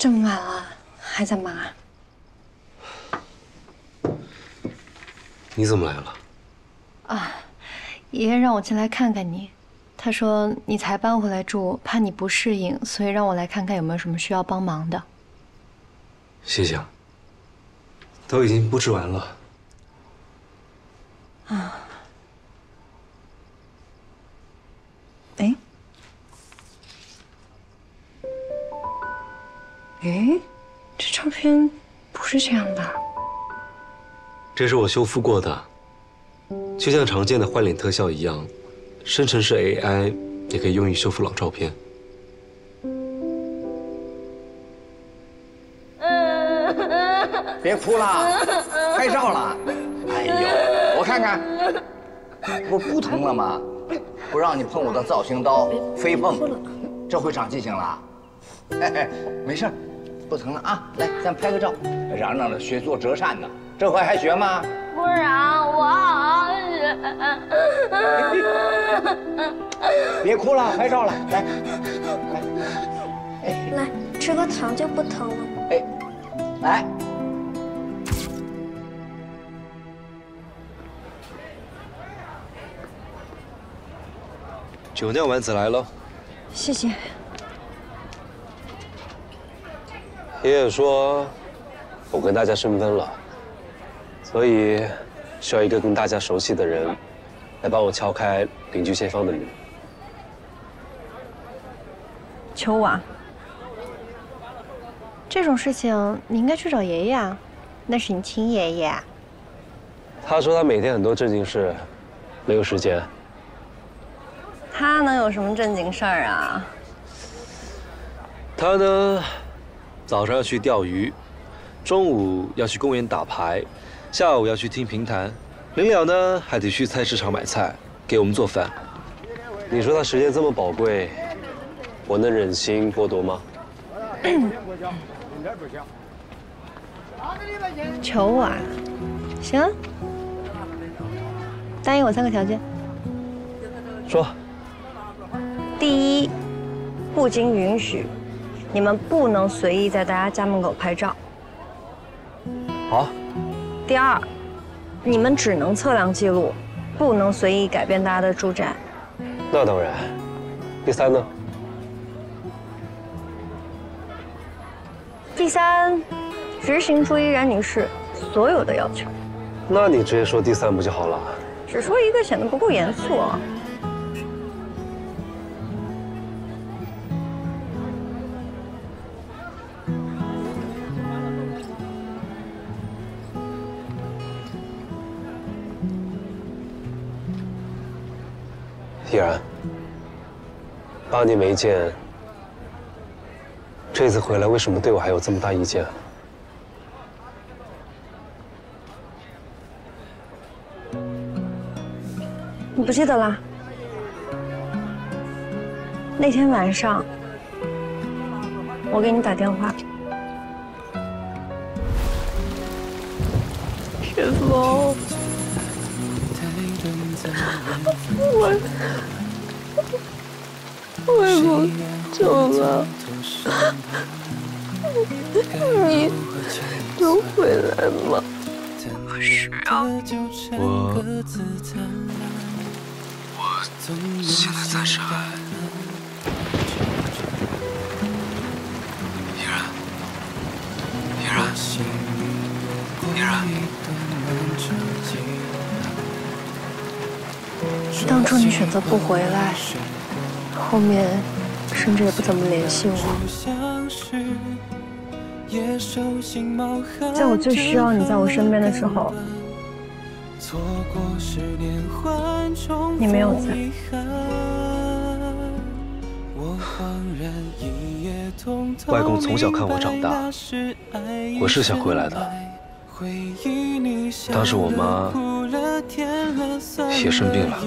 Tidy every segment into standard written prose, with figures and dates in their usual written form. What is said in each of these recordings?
这么晚了，还在忙啊？ 你怎么来了？ 啊，爷爷让我进来看看你。他说你才搬回来住，怕你不适应，所以让我来看看有没有什么需要帮忙的。 谢谢啊，都已经布置完了。 啊。哎。哎，这照片不是这样的。 这是我修复过的，就像常见的换脸特效一样，生成式 AI 也可以用于修复老照片。 别哭了，拍照了。哎呦，我看看，不疼了吗？不让你碰我的造型刀，非碰，这回长记性了。嘿嘿，没事，不疼了啊。来，咱拍个照，嚷嚷着学做折扇呢，这回还学吗？ 不让我好别哭了，拍照了，来， 来吃个糖就不疼了。 哎，来。 酒酿丸子来了。 谢谢。 爷爷说，我跟大家生分了，所以需要一个跟大家熟悉的人来帮我敲开邻居街坊的门。 秋娃，这种事情你应该去找爷爷啊，那是你亲爷爷。 他说他每天很多正经事，没有时间。 他能有什么正经事儿啊？ 他呢，早上要去钓鱼，中午要去公园打牌，下午要去听评弹，临了呢还得去菜市场买菜，给我们做饭。你说他时间这么宝贵，我能忍心剥夺吗？ 求啊！行啊，答应我3个条件。 说。 第一，不经允许，你们不能随意在大家家门口拍照。 好。 第二，你们只能测量记录，不能随意改变大家的住宅。 那当然。第三呢？ 第三，执行朱依然女士所有的要求。 那你直接说第三不就好了？ 只说一个显得不够严肃啊。 依然，8年没见，这次回来为什么对我还有这么大意见？ 你不记得啦？那天晚上，我给你打电话，雪峰。我也不走了，你能回来吗？我需要你。 我现在暂时还……依然。 当初你选择不回来，后面甚至也不怎么联系我。在我最需要你在我身边的时候，你没有在。 外公从小看我长大，我是想回来的。当时我妈也生病了。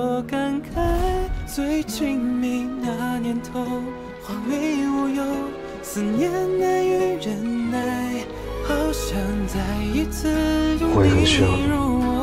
我也很需要你。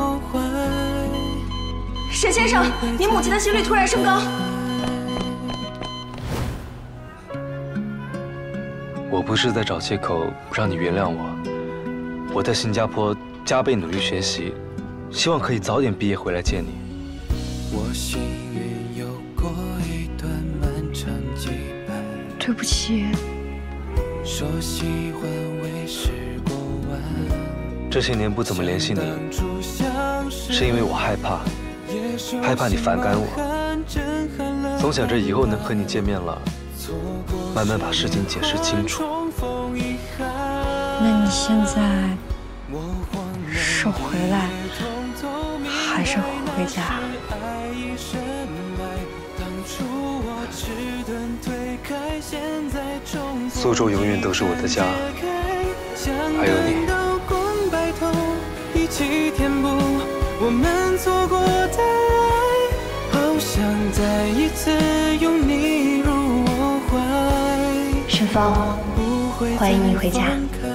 沈先生，您母亲的心率突然升高。 我我不是在找借口不让你原谅我，我在新加坡加倍努力学习，希望可以早点毕业回来见你。 我幸运有过一段漫长羁绊。 对不起。 说喜欢为时过晚。 这些年不怎么联系你，是因为我害怕你反感我，总想着以后能和你见面了，慢慢把事情解释清楚。 那你现在是回来，还是回家？ 苏州永远都是我的家，还有你。一起填补我们错过的爱，好想再一次拥你入我怀。 沈芳，欢迎你回家。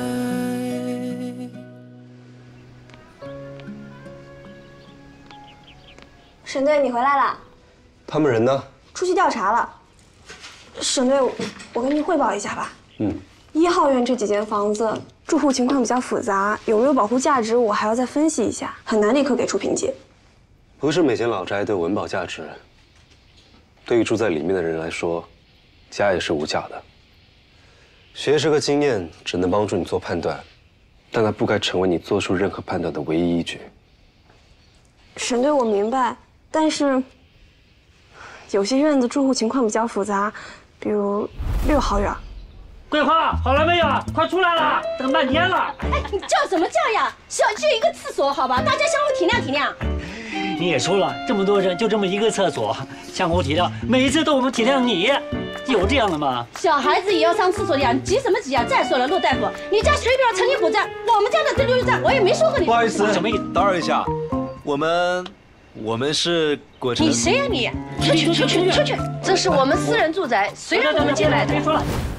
沈队，你回来了。 他们人呢？ 出去调查了。沈队，我跟您汇报一下吧。 嗯。 1号院这几间房子住户情况比较复杂，有没有保护价值，我还要再分析一下，很难立刻给出评级。 不是每间老宅都有文保价值，对于住在里面的人来说，家也是无价的。学识和经验只能帮助你做判断，但它不该成为你做出任何判断的唯一依据。 沈队，我明白，但是有些院子住户情况比较复杂，比如6号院。 桂花，好了没有？快出来了，等半天了。 哎，你叫什么叫呀？小区一个厕所，好吧，大家相互体谅体谅。 你也说了，这么多人就这么一个厕所，相互体谅，每一次都我们体谅你，有这样的吗？ 小孩子也要上厕所的呀，你急什么急啊？再说了，陆大夫，你家随便成立补站，我们家的这就是站，我也没说过你。 不好意思， 什么意思？ 打扰一下，我们是果真。 你谁呀你？出去出去出去！这是我们私人住宅，谁让我们进来的？ 别说了。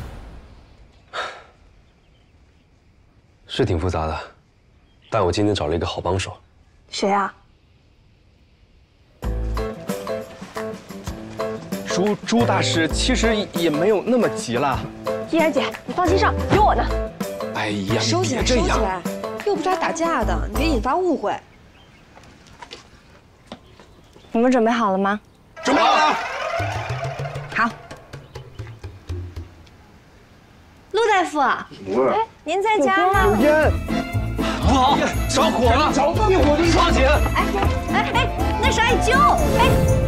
是挺复杂的，但我今天找了一个好帮手。 谁啊？ 朱大师其实也没有那么急了。 依然姐，你放心上，有我呢。 哎呀， 收起来，收起来，又不是来打架的，你别引发误会。 你们准备好了吗？ 准备好了。 好。陆大夫，哎，您在家吗？ 有烟， 不好，着火了！ 着灭火器，抓紧！ 哎，那是艾灸，哎。